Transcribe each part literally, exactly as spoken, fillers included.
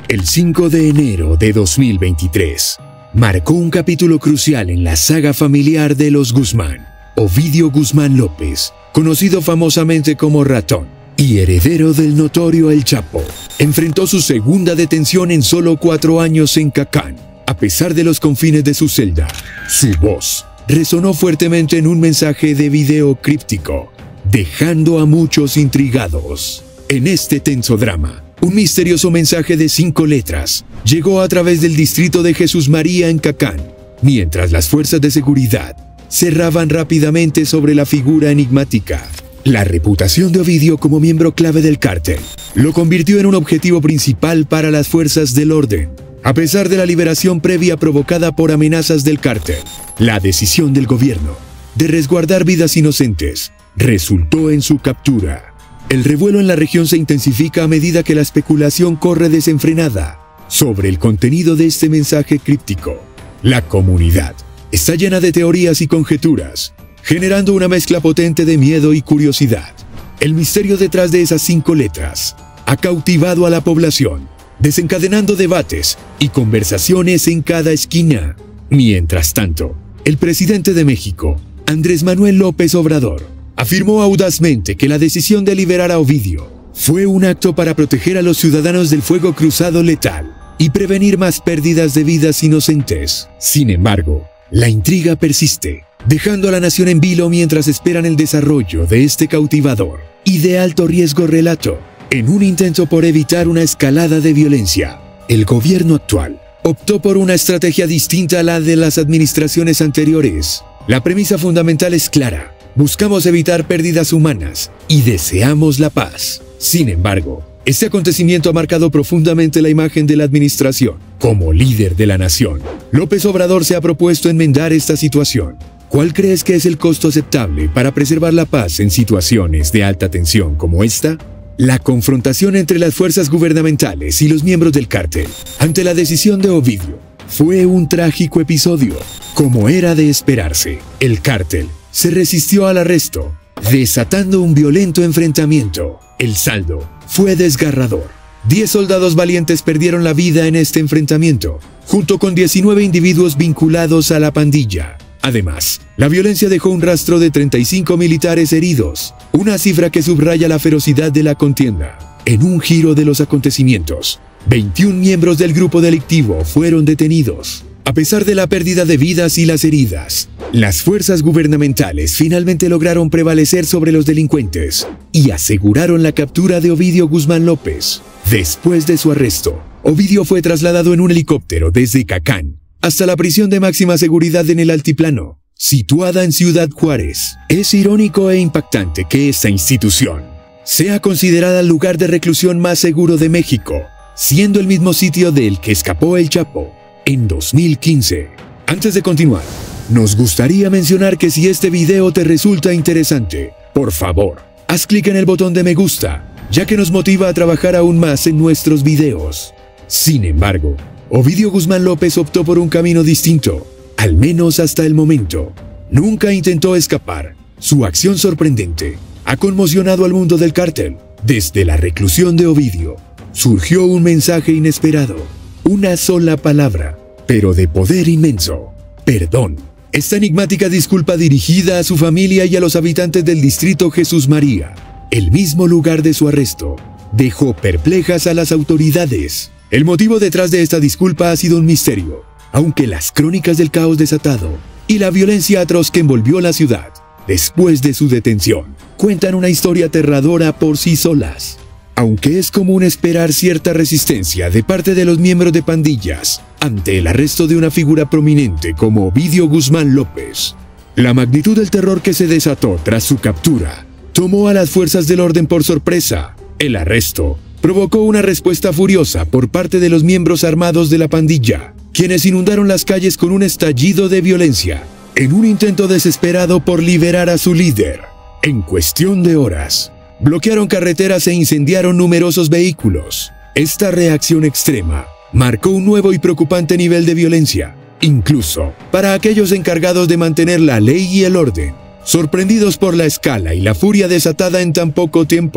El cinco de enero de dos mil veintitrés marcó un capítulo crucial en la saga familiar de los Guzmán. Ovidio Guzmán López, conocido famosamente como Ratón y heredero del notorio El Chapo, enfrentó su segunda detención en solo cuatro años en Cacán. A pesar de los confines de su celda, su voz resonó fuertemente en un mensaje de video críptico, dejando a muchos intrigados. En este tenso drama, un misterioso mensaje de cinco letras llegó a través del distrito de Jesús María en Cacán, mientras las fuerzas de seguridad cerraban rápidamente sobre la figura enigmática. La reputación de Ovidio como miembro clave del cártel lo convirtió en un objetivo principal para las fuerzas del orden. A pesar de la liberación previa provocada por amenazas del cártel, la decisión del gobierno de resguardar vidas inocentes resultó en su captura. El revuelo en la región se intensifica a medida que la especulación corre desenfrenada sobre el contenido de este mensaje críptico. La comunidad está llena de teorías y conjeturas, generando una mezcla potente de miedo y curiosidad. El misterio detrás de esas cinco letras ha cautivado a la población, desencadenando debates y conversaciones en cada esquina. Mientras tanto, el presidente de México, Andrés Manuel López Obrador, afirmó audazmente que la decisión de liberar a Ovidio fue un acto para proteger a los ciudadanos del fuego cruzado letal y prevenir más pérdidas de vidas inocentes. Sin embargo, la intriga persiste, dejando a la nación en vilo mientras esperan el desarrollo de este cautivador y de alto riesgo relato. En un intento por evitar una escalada de violencia, el gobierno actual optó por una estrategia distinta a la de las administraciones anteriores. La premisa fundamental es clara: buscamos evitar pérdidas humanas y deseamos la paz. Sin embargo, este acontecimiento ha marcado profundamente la imagen de la administración. Como líder de la nación, López Obrador se ha propuesto enmendar esta situación. ¿Cuál crees que es el costo aceptable para preservar la paz en situaciones de alta tensión como esta? La confrontación entre las fuerzas gubernamentales y los miembros del cártel ante la decisión de Ovidio fue un trágico episodio. Como era de esperarse, el cártel se resistió al arresto, desatando un violento enfrentamiento. El saldo fue desgarrador. Diez soldados valientes perdieron la vida en este enfrentamiento, junto con diecinueve individuos vinculados a la pandilla. Además, la violencia dejó un rastro de treinta y cinco militares heridos, una cifra que subraya la ferocidad de la contienda. En un giro de los acontecimientos, veintiún miembros del grupo delictivo fueron detenidos. A pesar de la pérdida de vidas y las heridas, las fuerzas gubernamentales finalmente lograron prevalecer sobre los delincuentes y aseguraron la captura de Ovidio Guzmán López. Después de su arresto, Ovidio fue trasladado en un helicóptero desde Cacán hasta la prisión de máxima seguridad en el Altiplano, situada en Ciudad Juárez. Es irónico e impactante que esta institución sea considerada el lugar de reclusión más seguro de México, siendo el mismo sitio del que escapó El Chapo en dos mil quince. Antes de continuar, nos gustaría mencionar que si este video te resulta interesante, por favor, haz clic en el botón de me gusta, ya que nos motiva a trabajar aún más en nuestros videos. Sin embargo, Ovidio Guzmán López optó por un camino distinto, al menos hasta el momento. Nunca intentó escapar. Su acción sorprendente ha conmocionado al mundo del cártel. Desde la reclusión de Ovidio, surgió un mensaje inesperado. Una sola palabra, pero de poder inmenso: perdón. Esta enigmática disculpa dirigida a su familia y a los habitantes del distrito Jesús María, el mismo lugar de su arresto, dejó perplejas a las autoridades. El motivo detrás de esta disculpa ha sido un misterio, aunque las crónicas del caos desatado y la violencia atroz que envolvió la ciudad después de su detención cuentan una historia aterradora por sí solas. Aunque es común esperar cierta resistencia de parte de los miembros de pandillas ante el arresto de una figura prominente como Ovidio Guzmán López, la magnitud del terror que se desató tras su captura tomó a las fuerzas del orden por sorpresa. El arresto provocó una respuesta furiosa por parte de los miembros armados de la pandilla, quienes inundaron las calles con un estallido de violencia, en un intento desesperado por liberar a su líder. En cuestión de horas, bloquearon carreteras e incendiaron numerosos vehículos. Esta reacción extrema marcó un nuevo y preocupante nivel de violencia, incluso para aquellos encargados de mantener la ley y el orden. Sorprendidos por la escala y la furia desatada en tan poco tiempo,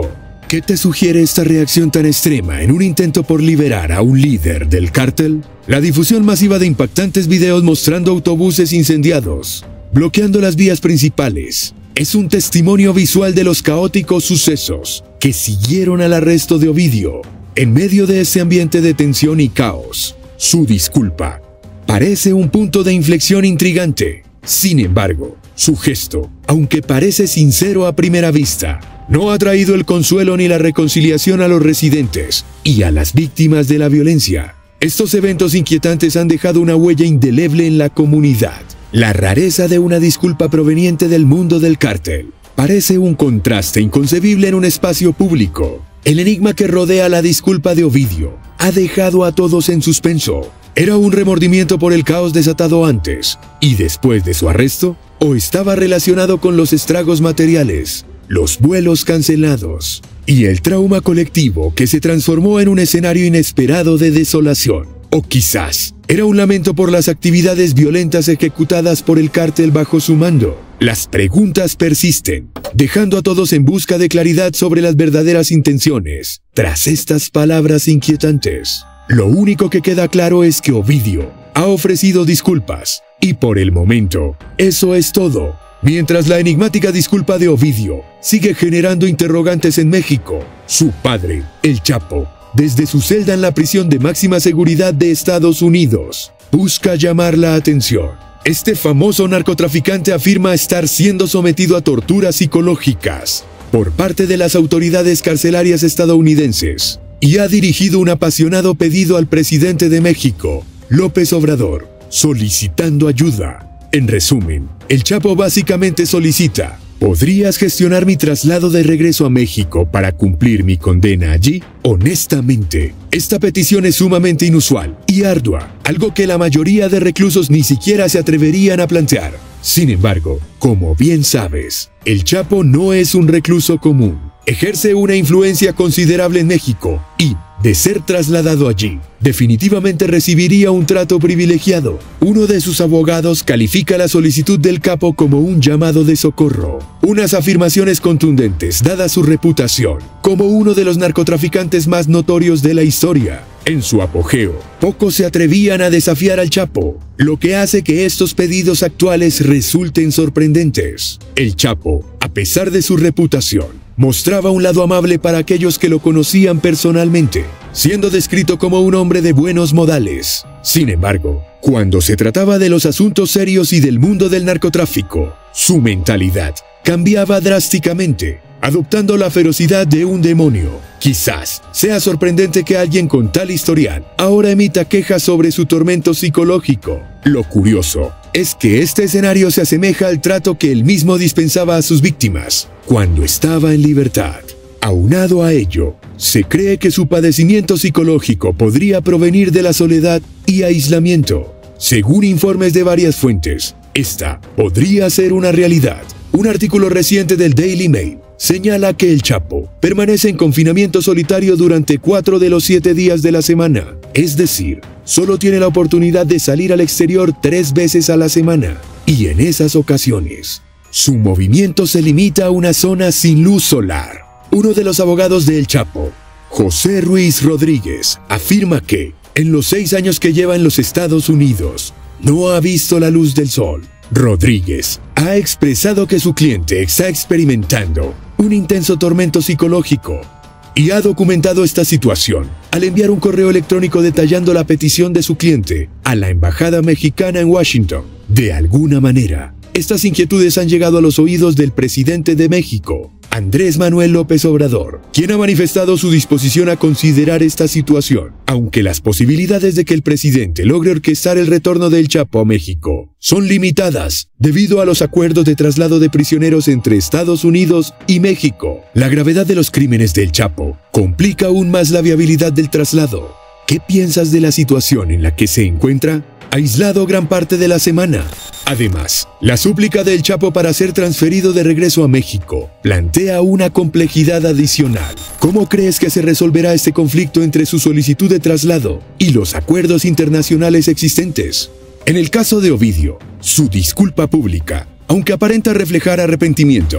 ¿Qué te sugiere esta reacción tan extrema en un intento por liberar a un líder del cártel? La difusión masiva de impactantes videos mostrando autobuses incendiados, bloqueando las vías principales, es un testimonio visual de los caóticos sucesos que siguieron al arresto de Ovidio. En medio de ese ambiente de tensión y caos, su disculpa parece un punto de inflexión intrigante. Sin embargo, su gesto, aunque parece sincero a primera vista, no ha traído el consuelo ni la reconciliación a los residentes y a las víctimas de la violencia. Estos eventos inquietantes han dejado una huella indeleble en la comunidad. La rareza de una disculpa proveniente del mundo del cártel parece un contraste inconcebible en un espacio público. El enigma que rodea la disculpa de Ovidio ha dejado a todos en suspenso. ¿Era un remordimiento por el caos desatado antes y después de su arresto? ¿O estaba relacionado con los estragos materiales, los vuelos cancelados y el trauma colectivo que se transformó en un escenario inesperado de desolación? O quizás era un lamento por las actividades violentas ejecutadas por el cártel bajo su mando. Las preguntas persisten, dejando a todos en busca de claridad sobre las verdaderas intenciones tras estas palabras inquietantes. Lo único que queda claro es que Ovidio ha ofrecido disculpas, y por el momento, eso es todo. Mientras la enigmática disculpa de Ovidio sigue generando interrogantes en México, su padre, el Chapo, desde su celda en la prisión de máxima seguridad de Estados Unidos, busca llamar la atención. Este famoso narcotraficante afirma estar siendo sometido a torturas psicológicas por parte de las autoridades carcelarias estadounidenses y ha dirigido un apasionado pedido al presidente de México, López Obrador, solicitando ayuda. En resumen, el Chapo básicamente solicita: ¿podrías gestionar mi traslado de regreso a México para cumplir mi condena allí? Honestamente, esta petición es sumamente inusual y ardua, algo que la mayoría de reclusos ni siquiera se atreverían a plantear. Sin embargo, como bien sabes, el Chapo no es un recluso común. Ejerce una influencia considerable en México y, de ser trasladado allí, definitivamente recibiría un trato privilegiado. Uno de sus abogados califica la solicitud del capo como un llamado de socorro. Unas afirmaciones contundentes dada su reputación como uno de los narcotraficantes más notorios de la historia. En su apogeo, pocos se atrevían a desafiar al Chapo, lo que hace que estos pedidos actuales resulten sorprendentes. El Chapo, a pesar de su reputación, mostraba un lado amable para aquellos que lo conocían personalmente, siendo descrito como un hombre de buenos modales. Sin embargo, cuando se trataba de los asuntos serios y del mundo del narcotráfico, su mentalidad cambiaba drásticamente, adoptando la ferocidad de un demonio. Quizás sea sorprendente que alguien con tal historial ahora emita quejas sobre su tormento psicológico. Lo curioso es que este escenario se asemeja al trato que él mismo dispensaba a sus víctimas cuando estaba en libertad. Aunado a ello, se cree que su padecimiento psicológico podría provenir de la soledad y aislamiento. Según informes de varias fuentes, esta podría ser una realidad. Un artículo reciente del Daily Mail señala que el Chapo permanece en confinamiento solitario durante cuatro de los siete días de la semana, es decir, solo tiene la oportunidad de salir al exterior tres veces a la semana, y en esas ocasiones, su movimiento se limita a una zona sin luz solar. Uno de los abogados de El Chapo, José Ruiz Rodríguez, afirma que, en los seis años que lleva en los Estados Unidos, no ha visto la luz del sol. Rodríguez ha expresado que su cliente está experimentando un intenso tormento psicológico y ha documentado esta situación al enviar un correo electrónico detallando la petición de su cliente a la embajada mexicana en Washington. De alguna manera, estas inquietudes han llegado a los oídos del presidente de México, Andrés Manuel López Obrador, quien ha manifestado su disposición a considerar esta situación, aunque las posibilidades de que el presidente logre orquestar el retorno del Chapo a México son limitadas debido a los acuerdos de traslado de prisioneros entre Estados Unidos y México. La gravedad de los crímenes del Chapo complica aún más la viabilidad del traslado. ¿Qué piensas de la situación en la que se encuentra? Aislado gran parte de la semana. Además, la súplica del Chapo para ser transferido de regreso a México plantea una complejidad adicional. ¿Cómo crees que se resolverá este conflicto entre su solicitud de traslado y los acuerdos internacionales existentes? En el caso de Ovidio, su disculpa pública, aunque aparenta reflejar arrepentimiento,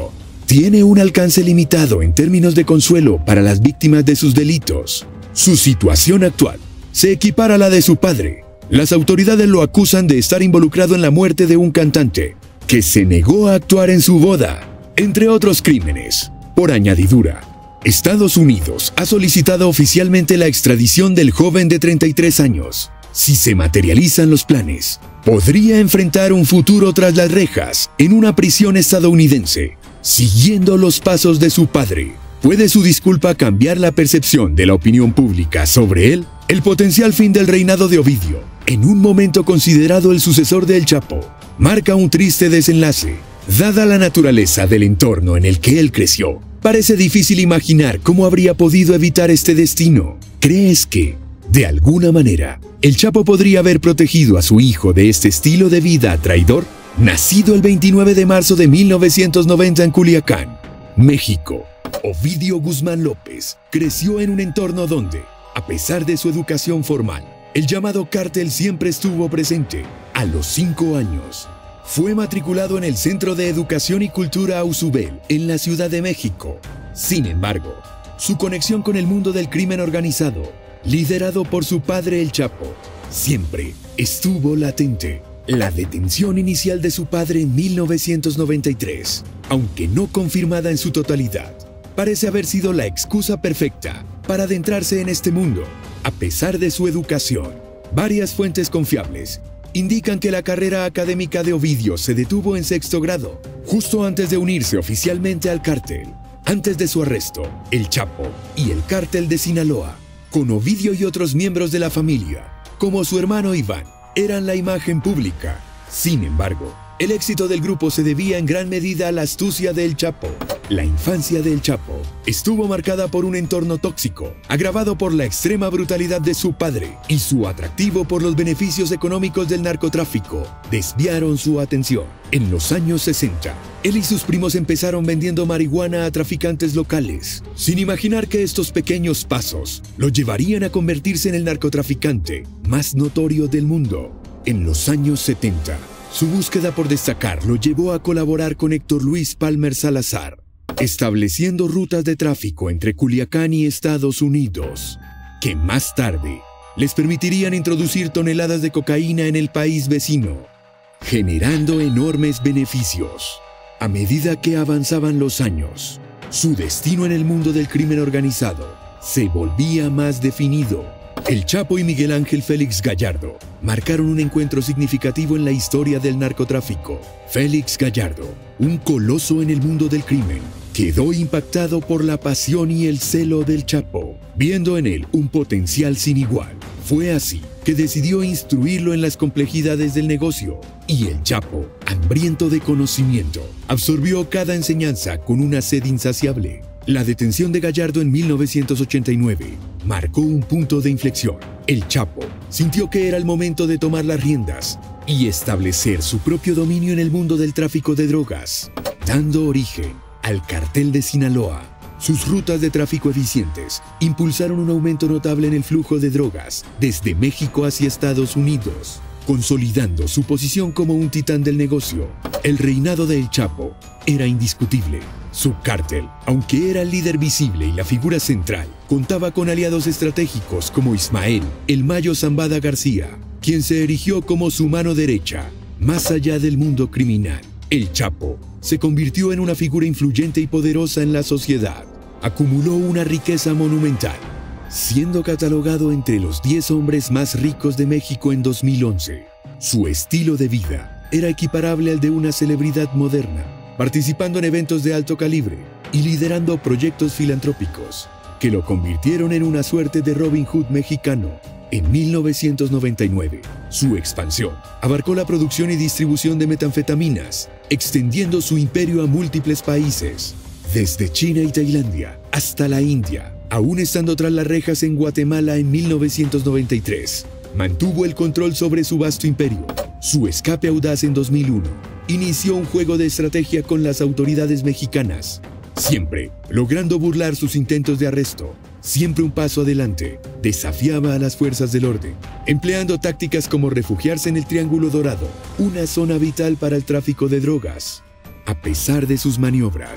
tiene un alcance limitado en términos de consuelo para las víctimas de sus delitos. Su situación actual se equipara a la de su padre. Las autoridades lo acusan de estar involucrado en la muerte de un cantante que se negó a actuar en su boda, entre otros crímenes. Por añadidura, Estados Unidos ha solicitado oficialmente la extradición del joven de treinta y tres años. Si se materializan los planes, podría enfrentar un futuro tras las rejas en una prisión estadounidense, siguiendo los pasos de su padre. ¿Puede su disculpa cambiar la percepción de la opinión pública sobre él? El potencial fin del reinado de Ovidio, en un momento considerado el sucesor de El Chapo, marca un triste desenlace. Dada la naturaleza del entorno en el que él creció, parece difícil imaginar cómo habría podido evitar este destino. ¿Crees que, de alguna manera, El Chapo podría haber protegido a su hijo de este estilo de vida traidor? Nacido el veintinueve de marzo de mil novecientos noventa en Culiacán, México, Ovidio Guzmán López creció en un entorno donde, a pesar de su educación formal, el llamado cártel siempre estuvo presente. A los cinco años, fue matriculado en el Centro de Educación y Cultura Ausubel, en la Ciudad de México. Sin embargo, su conexión con el mundo del crimen organizado, liderado por su padre El Chapo, siempre estuvo latente. La detención inicial de su padre en mil novecientos noventa y tres, aunque no confirmada en su totalidad, parece haber sido la excusa perfecta para adentrarse en este mundo. A pesar de su educación, varias fuentes confiables indican que la carrera académica de Ovidio se detuvo en sexto grado, justo antes de unirse oficialmente al cártel. Antes de su arresto, El Chapo y el cártel de Sinaloa, con Ovidio y otros miembros de la familia, como su hermano Iván, eran la imagen pública. Sin embargo, el éxito del grupo se debía en gran medida a la astucia de El Chapo. La infancia de El Chapo estuvo marcada por un entorno tóxico, agravado por la extrema brutalidad de su padre, y su atractivo por los beneficios económicos del narcotráfico desviaron su atención. En los años sesenta, él y sus primos empezaron vendiendo marihuana a traficantes locales, sin imaginar que estos pequeños pasos lo llevarían a convertirse en el narcotraficante más notorio del mundo. En los años setenta, su búsqueda por destacar lo llevó a colaborar con Héctor Luis Palmer Salazar, estableciendo rutas de tráfico entre Culiacán y Estados Unidos, que más tarde les permitirían introducir toneladas de cocaína en el país vecino, generando enormes beneficios. A medida que avanzaban los años, su destino en el mundo del crimen organizado se volvía más definido. El Chapo y Miguel Ángel Félix Gallardo marcaron un encuentro significativo en la historia del narcotráfico. Félix Gallardo, un coloso en el mundo del crimen, quedó impactado por la pasión y el celo del Chapo, viendo en él un potencial sin igual. Fue así que decidió instruirlo en las complejidades del negocio, y el Chapo, hambriento de conocimiento, absorbió cada enseñanza con una sed insaciable. La detención de Gallardo en mil novecientos ochenta y nueve marcó un punto de inflexión. El Chapo sintió que era el momento de tomar las riendas y establecer su propio dominio en el mundo del tráfico de drogas, dando origen al cartel de Sinaloa. Sus rutas de tráfico eficientes impulsaron un aumento notable en el flujo de drogas desde México hacia Estados Unidos, consolidando su posición como un titán del negocio. El reinado de El Chapo era indiscutible. Su cártel, aunque era el líder visible y la figura central, contaba con aliados estratégicos como Ismael El Mayo Zambada García, quien se erigió como su mano derecha, más allá del mundo criminal. El Chapo se convirtió en una figura influyente y poderosa en la sociedad. Acumuló una riqueza monumental, siendo catalogado entre los diez hombres más ricos de México en dos mil once. Su estilo de vida era equiparable al de una celebridad moderna, participando en eventos de alto calibre y liderando proyectos filantrópicos que lo convirtieron en una suerte de Robin Hood mexicano. En mil novecientos noventa y nueve, su expansión abarcó la producción y distribución de metanfetaminas, extendiendo su imperio a múltiples países, desde China y Tailandia hasta la India. Aún estando tras las rejas en Guatemala en mil novecientos noventa y tres, mantuvo el control sobre su vasto imperio. Su escape audaz en dos mil uno inició un juego de estrategia con las autoridades mexicanas, siempre logrando burlar sus intentos de arresto. Siempre un paso adelante, desafiaba a las fuerzas del orden, empleando tácticas como refugiarse en el Triángulo Dorado, una zona vital para el tráfico de drogas. A pesar de sus maniobras,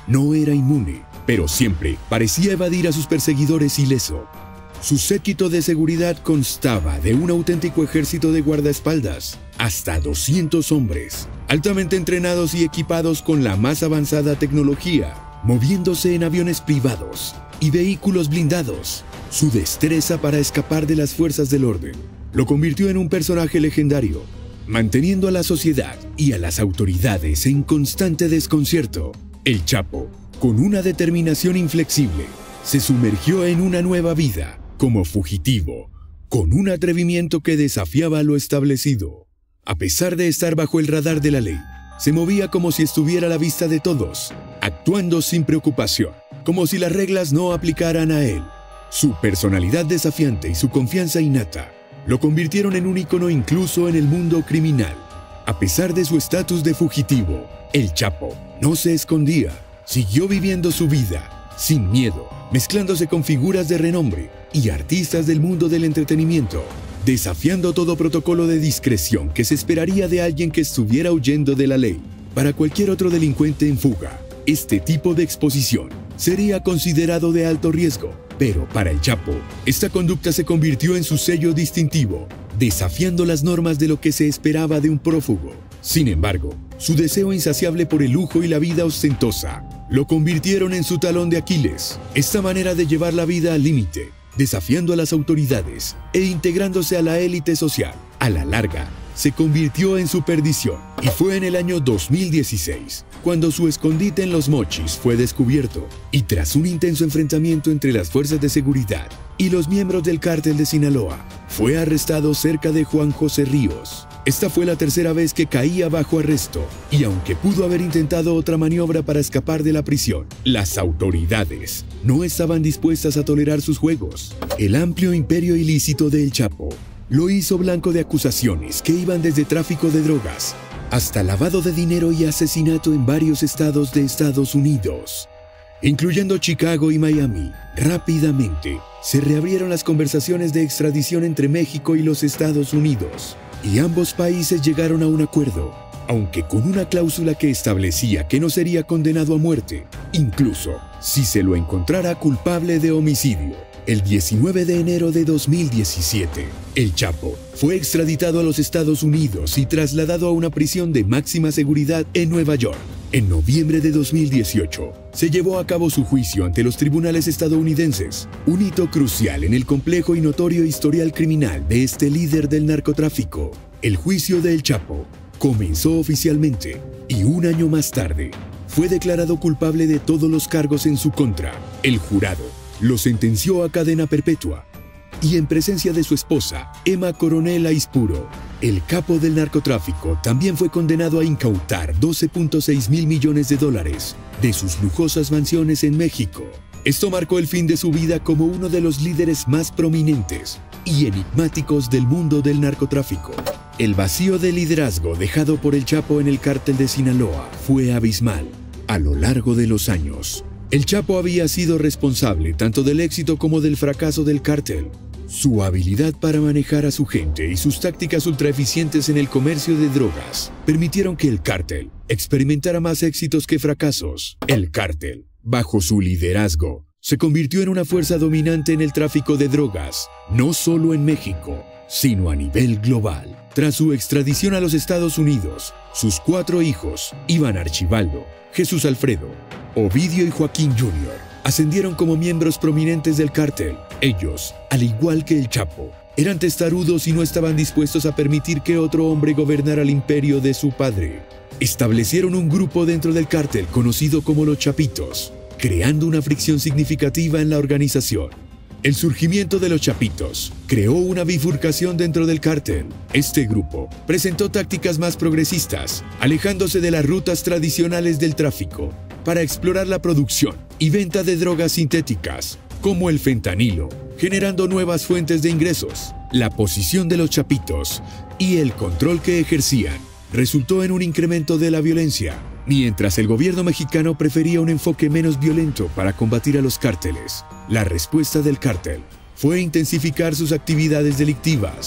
No era inmune, pero siempre parecía evadir a sus perseguidores ileso. Su séquito de seguridad constaba de un auténtico ejército de guardaespaldas, hasta doscientos hombres, altamente entrenados y equipados con la más avanzada tecnología, moviéndose en aviones privados y vehículos blindados. Su destreza para escapar de las fuerzas del orden lo convirtió en un personaje legendario, manteniendo a la sociedad y a las autoridades en constante desconcierto. El Chapo, con una determinación inflexible, se sumergió en una nueva vida como fugitivo, con un atrevimiento que desafiaba lo establecido. A pesar de estar bajo el radar de la ley, se movía como si estuviera a la vista de todos, actuando sin preocupación, como si las reglas no aplicaran a él. Su personalidad desafiante y su confianza innata lo convirtieron en un ícono incluso en el mundo criminal. A pesar de su estatus de fugitivo, el Chapo no se escondía, siguió viviendo su vida, sin miedo, mezclándose con figuras de renombre y artistas del mundo del entretenimiento, desafiando todo protocolo de discreción que se esperaría de alguien que estuviera huyendo de la ley. Para cualquier otro delincuente en fuga, este tipo de exposición sería considerado de alto riesgo, pero para el Chapo, esta conducta se convirtió en su sello distintivo, desafiando las normas de lo que se esperaba de un prófugo. Sin embargo, su deseo insaciable por el lujo y la vida ostentosa lo convirtieron en su talón de Aquiles. Esta manera de llevar la vida al límite, desafiando a las autoridades e integrándose a la élite social, a la larga, se convirtió en su perdición. Y fue en el año dos mil dieciséis, cuando su escondite en Los Mochis fue descubierto, y tras un intenso enfrentamiento entre las fuerzas de seguridad y los miembros del cártel de Sinaloa, fue arrestado cerca de Juan José Ríos. Esta fue la tercera vez que caía bajo arresto, y aunque pudo haber intentado otra maniobra para escapar de la prisión, las autoridades no estaban dispuestas a tolerar sus juegos. El amplio imperio ilícito de El Chapo lo hizo blanco de acusaciones que iban desde tráfico de drogas hasta lavado de dinero y asesinato en varios estados de Estados Unidos, incluyendo Chicago y Miami. Rápidamente se reabrieron las conversaciones de extradición entre México y los Estados Unidos, y ambos países llegaron a un acuerdo, aunque con una cláusula que establecía que no sería condenado a muerte, incluso si se lo encontrara culpable de homicidio. El diecinueve de enero de dos mil diecisiete, El Chapo fue extraditado a los Estados Unidos y trasladado a una prisión de máxima seguridad en Nueva York. En noviembre de dos mil dieciocho, se llevó a cabo su juicio ante los tribunales estadounidenses, un hito crucial en el complejo y notorio historial criminal de este líder del narcotráfico. El juicio de El Chapo comenzó oficialmente y un año más tarde fue declarado culpable de todos los cargos en su contra. El jurado lo sentenció a cadena perpetua, y en presencia de su esposa, Emma Coronel Aispuro, el capo del narcotráfico también fue condenado a incautar doce punto seis mil millones de dólares de sus lujosas mansiones en México. Esto marcó el fin de su vida como uno de los líderes más prominentes y enigmáticos del mundo del narcotráfico. El vacío de liderazgo dejado por El Chapo en el cártel de Sinaloa fue abismal. A lo largo de los años, El Chapo había sido responsable tanto del éxito como del fracaso del cártel. Su habilidad para manejar a su gente y sus tácticas ultraeficientes en el comercio de drogas permitieron que el cártel experimentara más éxitos que fracasos. El cártel, bajo su liderazgo, se convirtió en una fuerza dominante en el tráfico de drogas, no solo en México, sino a nivel global. Tras su extradición a los Estados Unidos, sus cuatro hijos, Iván Archibaldo, Jesús Alfredo, Ovidio y Joaquín junior, ascendieron como miembros prominentes del cártel. Ellos, al igual que El Chapo, eran testarudos y no estaban dispuestos a permitir que otro hombre gobernara el imperio de su padre. Establecieron un grupo dentro del cártel conocido como los Chapitos, creando una fricción significativa en la organización. El surgimiento de los Chapitos creó una bifurcación dentro del cártel. Este grupo presentó tácticas más progresistas, alejándose de las rutas tradicionales del tráfico, para explorar la producción y venta de drogas sintéticas, como el fentanilo, generando nuevas fuentes de ingresos. La posición de los Chapitos y el control que ejercían resultó en un incremento de la violencia, mientras el gobierno mexicano prefería un enfoque menos violento para combatir a los cárteles. La respuesta del cártel fue intensificar sus actividades delictivas.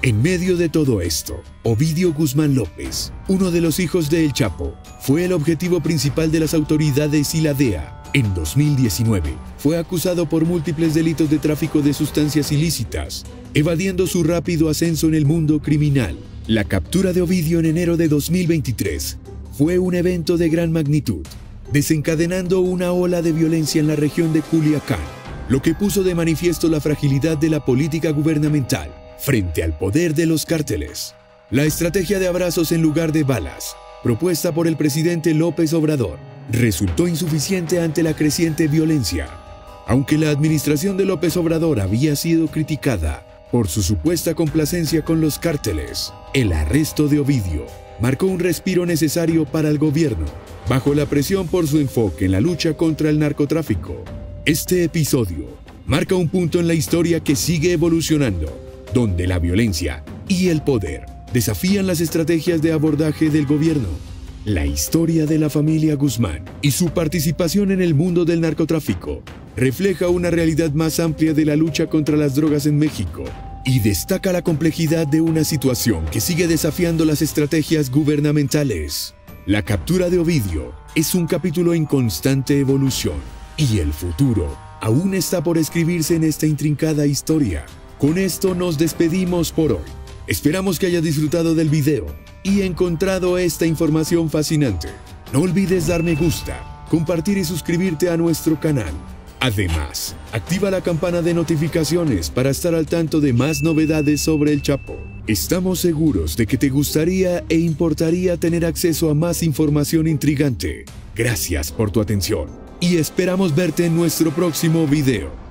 En medio de todo esto, Ovidio Guzmán López, uno de los hijos de El Chapo, fue el objetivo principal de las autoridades y la D E A. En dos mil diecinueve, fue acusado por múltiples delitos de tráfico de sustancias ilícitas, evadiendo su rápido ascenso en el mundo criminal. La captura de Ovidio en enero de dos mil veintitrés fue un evento de gran magnitud, desencadenando una ola de violencia en la región de Culiacán, lo que puso de manifiesto la fragilidad de la política gubernamental frente al poder de los cárteles. La estrategia de abrazos en lugar de balas, propuesta por el presidente López Obrador, resultó insuficiente ante la creciente violencia. Aunque la administración de López Obrador había sido criticada por su supuesta complacencia con los cárteles, el arresto de Ovidio marcó un respiro necesario para el gobierno, bajo la presión por su enfoque en la lucha contra el narcotráfico. Este episodio marca un punto en la historia que sigue evolucionando, donde la violencia y el poder desafían las estrategias de abordaje del gobierno. La historia de la familia Guzmán y su participación en el mundo del narcotráfico refleja una realidad más amplia de la lucha contra las drogas en México y destaca la complejidad de una situación que sigue desafiando las estrategias gubernamentales. La captura de Ovidio es un capítulo en constante evolución y el futuro aún está por escribirse en esta intrincada historia. Con esto nos despedimos por hoy. Esperamos que hayas disfrutado del video y encontrado esta información fascinante. No olvides dar me gusta, compartir y suscribirte a nuestro canal. Además, activa la campana de notificaciones para estar al tanto de más novedades sobre El Chapo. Estamos seguros de que te gustaría e importaría tener acceso a más información intrigante. Gracias por tu atención y esperamos verte en nuestro próximo video.